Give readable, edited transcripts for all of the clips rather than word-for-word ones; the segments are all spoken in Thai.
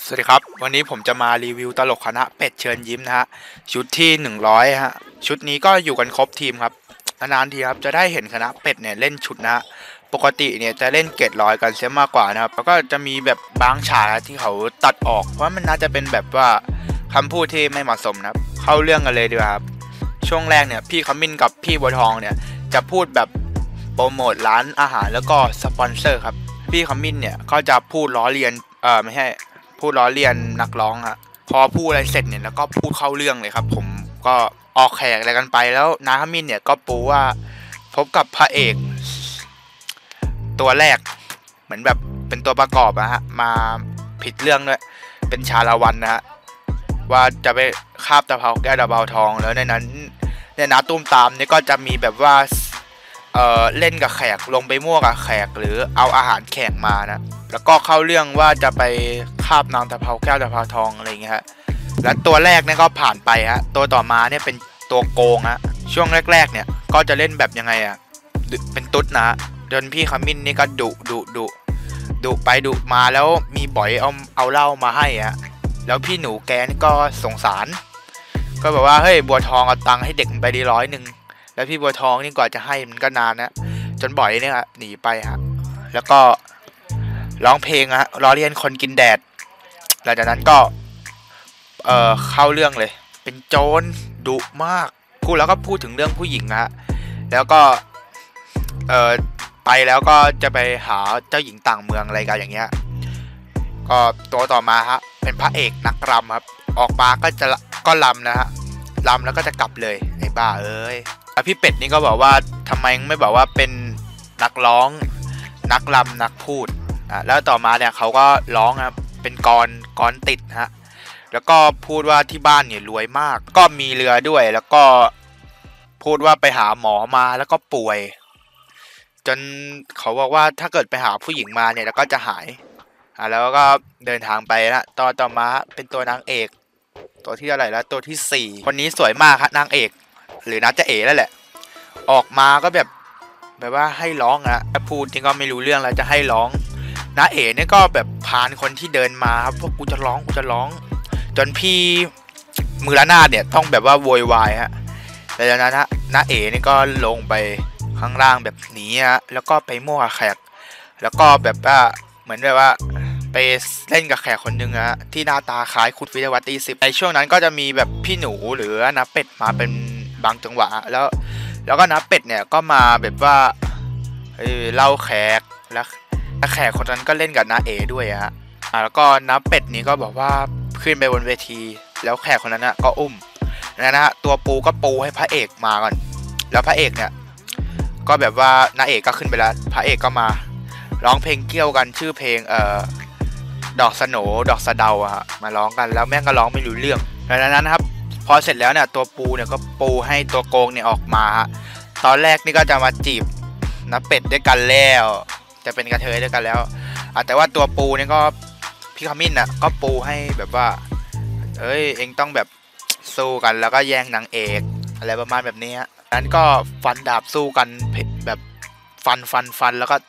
สวัสดีครับวันนี้ผมจะมารีวิวตลกคณะเป็ดเชิญยิ้มนะฮะชุดที่100ฮะชุดนี้ก็อยู่กันครบทีมครับนานๆทีครับจะได้เห็นคณะเป็ดเนี่ยเล่นชุดนะปกติเนี่ยจะเล่นเกตร้อยกันเสียมากกว่านะครับแล้วก็จะมีแบบบางฉากที่เขาตัดออกเพราะมันน่าจะเป็นแบบว่าคำพูดที่ไม่เหมาะสมนะครับเข้าเรื่องกันเลยดีกว่าครับช่วงแรกเนี่ยพี่ขมิ้นกับพี่บัวทองเนี่ยจะพูดแบบโปรโมทร้านอาหารแล้วก็สปอนเซอร์ครับพี่ขมิ้นเนี่ยก็จะพูดล้อเลียนไม่ใช่ พูดล้อเลียนนักร้องฮะพอพูดอะไรเสร็จเนี่ยแล้วก็พูดเข้าเรื่องเลยครับผมก็ออกแขกอะไรกันไปแล้วนาคามินเนี่ยก็ปูว่าพบกับพระเอกตัวแรกเหมือนแบบเป็นตัวประกอบนะฮะมาผิดเรื่องด้วยเป็นชาละวันนะฮะว่าจะไปคาบตะเภาแก้วตะเภาทองแล้วในนั้นเนี่ยนะตุ้มตามเนี่ยก็จะมีแบบว่าเล่นกับแขกลงไปมั่วกับแขกหรือเอาอาหารแขกมานะแล้วก็เข้าเรื่องว่าจะไปคาบนางตะเภาแก้วตะเภาทองอะไรอย่างเงี้ยฮะและตัวแรกเนี่ยก็ผ่านไปฮะตัวต่อมาเนี่ยเป็นตัวโกงฮะช่วงแรกๆเนี่ยก็จะเล่นแบบยังไงอะเป็นตุ๊ดนะจนพี่ขมิ้นนี่ก็ดุไปดุมาแล้วมีบ่อยเอาเหล้ามาให้ฮะแล้วพี่หนูแกนี่ก็สงสารก็บอกว่าเฮ้ยบัวทองเอาตังค์ให้เด็กไปดี100แล้วพี่บัวทองนี่กว่าจะให้มันก็นานนะจนบ่อยเนี่ยหนีไปฮะแล้วก็ร้องเพลงฮะล้อเลียนคนกินแดดหลังจากนั้นก็เข้าเรื่องเลยเป็นโจรดุมากพูดแล้วก็พูดถึงเรื่องผู้หญิงฮะแล้วก็เออไปแล้วก็จะไปหาเจ้าหญิงต่างเมืองอะไรกันอย่างเงี้ยก็ตัวต่อมาฮะเป็นพระเอกนักรำครับออกมาก็รำนะฮะรำแล้วก็จะกลับเลยไอ้บ้าเอ้ยพี่เป็ดนี่ก็บอกว่าทำไมไม่บอกว่าเป็นนักร้องนักรำนักพูดแล้วต่อมาเนี่ยเขาก็ร้องครับเป็นกรติดฮะแล้วก็พูดว่าที่บ้านเนี่ยรวยมากก็มีเรือด้วยแล้วก็พูดว่าไปหาหมอมาแล้วก็ป่วยจนเขาบอกว่าถ้าเกิดไปหาผู้หญิงมาเนี่ยแล้วก็จะหายแล้วก็เดินทางไปนะต่อมาเป็นตัวนางเอกตัวที่อะไรแล้วตัวที่4คนนี้สวยมากครับนางเอกหรือน่าจะเอ๋แล้วแหละออกมาก็แบบว่าให้ร้องนะพูดจริงก็ไม่รู้เรื่องแล้วจะให้ร้องน้าเอ๋เนี่ยก็แบบพานคนที่เดินมาครับพวกกูจะร้องจนพี่มือละนาดเนี่ยต้องแบบว่าโวยวายฮะแล้วจากนั้นฮะน้าเอ๋เนี่ยก็ลงไปข้างล่างแบบหนีฮะแล้วก็ไปมั่วแขกแล้วก็แบบว่าเหมือนแบบว่าไปเล่นกับแขกคนหนึ่งฮะที่หน้าตาคล้ายคุณวิทยาวัฒน์ตี10ในช่วงนั้นก็จะมีแบบพี่หนูหรือน้าเป็ดมาเป็นบางจังหวะแล้วก็น้าเป็ดเนี่ยก็มาแบบว่าเล่าแขกแล้วแขกคนนั้นก็เล่นกับน้าเอด้วยฮะแล้วก็น้าเป็ดนี่ก็บอกว่าขึ้นไปบนเวทีแล้วแขกคนนั้นนะก็อุ้มนะฮะตัวปูก็ปูให้พระเอกมาก่อนแล้วพระเอกเนี่ยก็แบบว่าน้าเอกก็ขึ้นไปแล้วพระเอกก็มาร้องเพลงเกี่ยวกันชื่อเพลงดอกสโหนดอกสะเดาอะฮะมาร้องกันแล้วแม่งก็ร้องไม่รู้เรื่องดังนั้นนะครับพอเสร็จแล้วเนี่ยตัวปูเนี่ยก็ปูให้ตัวโกงเนี่ยออกมาตอนแรกนี่ก็จะมาจีบน้าเป็ดด้วยกันแล้วจะเป็นกระเทยด้วยกันแล้วแต่ว่าตัวปูเนี่ยก็พี่ขมิ้นน่ะก็ปูให้แบบว่าเองต้องแบบสู้กันแล้วก็แย่งนางเอกอะไรประมาณแบบนี้นั้นก็ฟันดาบสู้กันแบบฟันแล้วก็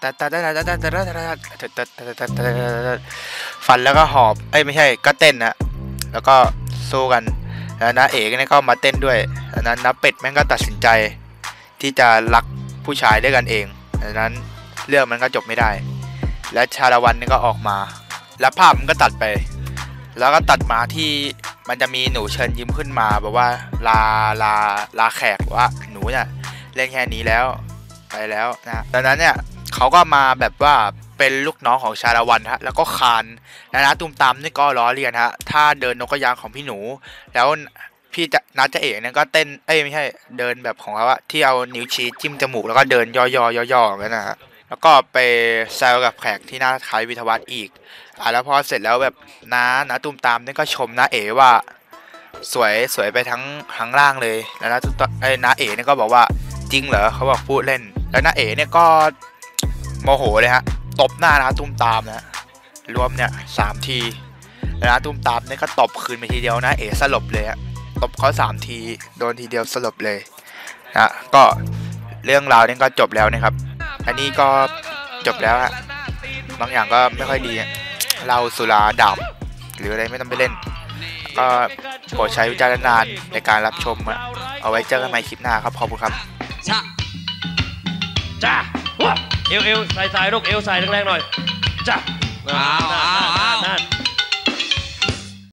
ฟันแล้วก็หอบไม่ใช่ก็เต้นนะแล้วก็สู้กันแล้วนะเอกเนี่ยก็มาเต้นด้วยดังนั้นนะเป็ดแม่งก็ตัดสินใจที่จะรักผู้ชายด้วยกันเองดังนั้นเรื่องมันก็จบไม่ได้และชาละวันนี่ก็ออกมาแล้วภาพมันก็ตัดไปแล้วก็ตัดมาที่มันจะมีหนูเชิญยิ้มขึ้นมาบอกว่าลาแขกว่าหนูเนี่ยเล่นแค่นี้แล้วไปแล้วนะดังนั้นเนี่ยเขาก็มาแบบว่าเป็นลูกน้องของชาละวันฮะแล้วก็คานนะตุ้มตามนี่ก็ล้อเลียนฮะถ้าเดินนกกระยางของพี่หนูแล้วพี่จะนัดจะเอกเนี่ยก็เต้นไม่ใช่เดินแบบของเขาอะที่เอานิ้วชี้จิ้มจมูกแล้วก็เดินย่อกันนะฮะแล้วก็ไปแซวกับแขกที่หน้าคล้ายวิทยาวัฒน์อีกแล้วพอเสร็จแล้วแบบน้าตุ้มตามนี่ก็ชมน้าเอ๋ว่าสวยไปทั้งล่างเลยแล้วน้าเอ๋เนี่ยก็บอกว่าจริงเหรอเขาบอกพูดเล่นแล้วน้าเอ๋เนี่ยก็โมโหเลยฮะตบหน้าน้าตุ้มตามนะรวมเนี่ย3 ทีแล้วน้าตุ้มตามเนี่ยก็ตบคืนไปทีเดียวน้าเอ๋สลบเลยฮะตบเขา3 ทีโดนทีเดียวสลบเลยนะก็เรื่องราวนี้ก็จบแล้วนะครับอันนี้ก็จบแล้วฮะบางอย่างก็ไม่ค่อยดีเหล้าสุราดับหรืออะไรไม่ต้องไปเล่นก็โปรดใช้วิจารณญาณในการรับชมเอาไว้เจอกันใหม่คลิปหน้าครับขอบคุณครับจ้าเอวใส่ลูกเอวใส่แรงๆหน่อยจ้า